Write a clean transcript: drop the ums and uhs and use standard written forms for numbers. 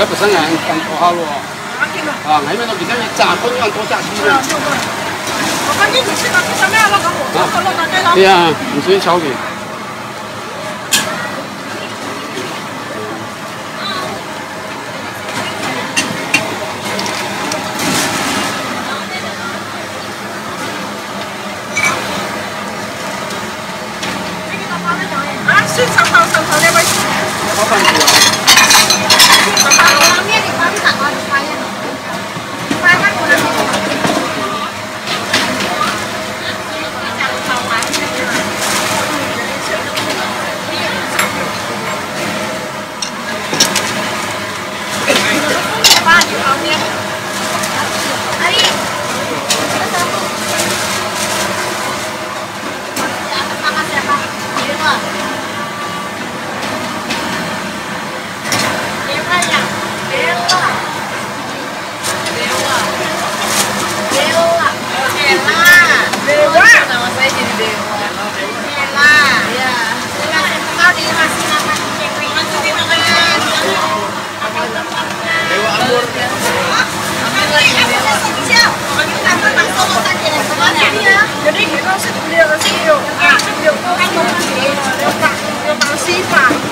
要本身人放多好咯。啊，喺邊度？而家你炸開要多炸啲嘅。我講啲唔識啊，其實咩啊？攞對啊，唔使炒嘅。先上頭呢位。我瞓住啊。Jadi kita lihat sih yuk, yuk mau sih pak.